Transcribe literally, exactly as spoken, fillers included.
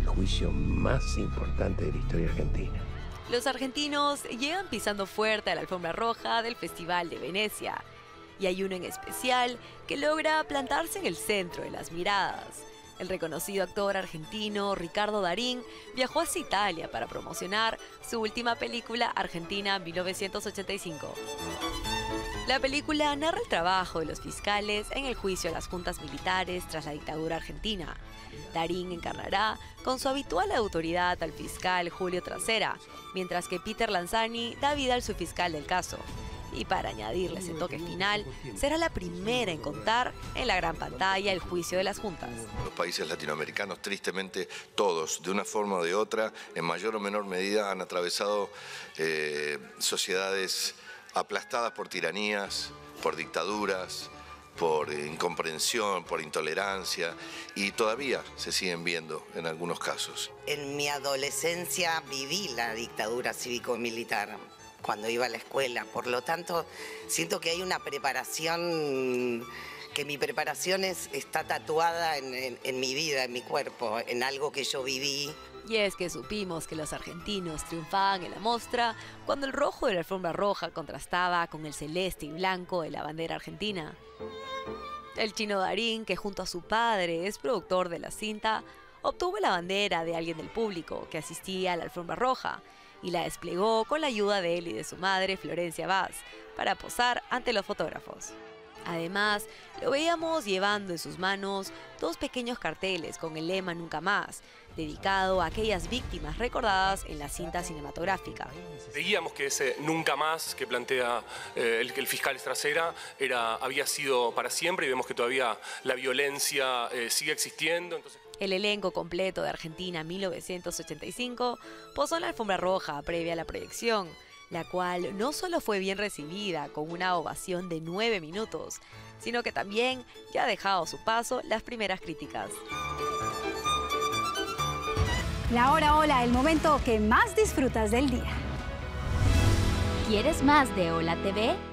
el juicio más importante de la historia argentina. Los argentinos llegan pisando fuerte a la alfombra roja del Festival de Venecia. Y hay uno en especial que logra plantarse en el centro de las miradas. El reconocido actor argentino Ricardo Darín viajó hacia Italia para promocionar su última película, Argentina mil novecientos ochenta y cinco. La película narra el trabajo de los fiscales en el juicio a las juntas militares tras la dictadura argentina. Darín encarnará con su habitual autoridad al fiscal Julio Trasera, mientras que Peter Lanzani da vida al subfiscal del caso. Y para añadirle ese toque final, será la primera en contar en la gran pantalla el juicio de las juntas. Los países latinoamericanos, tristemente todos, de una forma o de otra, en mayor o menor medida, han atravesado eh, sociedades aplastadas por tiranías, por dictaduras, por incomprensión, por intolerancia, y todavía se siguen viendo en algunos casos. En mi adolescencia viví la dictadura cívico-militar cuando iba a la escuela, por lo tanto siento que hay una preparación, que mi preparación es, está tatuada en, en, en mi vida, en mi cuerpo, en algo que yo viví. Y es que supimos que los argentinos triunfaban en la mostra cuando el rojo de la alfombra roja contrastaba con el celeste y blanco de la bandera argentina. El chino Darín, que junto a su padre es productor de la cinta, obtuvo la bandera de alguien del público que asistía a la alfombra roja y la desplegó con la ayuda de él y de su madre, Florencia Vaz, para posar ante los fotógrafos. Además, lo veíamos llevando en sus manos dos pequeños carteles con el lema Nunca Más, dedicado a aquellas víctimas recordadas en la cinta cinematográfica. Veíamos que ese Nunca Más que plantea eh, el, el fiscal Trasera era, había sido para siempre, y vemos que todavía la violencia eh, sigue existiendo. Entonces... El elenco completo de Argentina mil novecientos ochenta y cinco posó en la alfombra roja previa a la proyección, la cual no solo fue bien recibida con una ovación de nueve minutos, sino que también ya ha dejado a su paso las primeras críticas. La hora hola, el momento que más disfrutas del día. ¿Quieres más de Hola T V?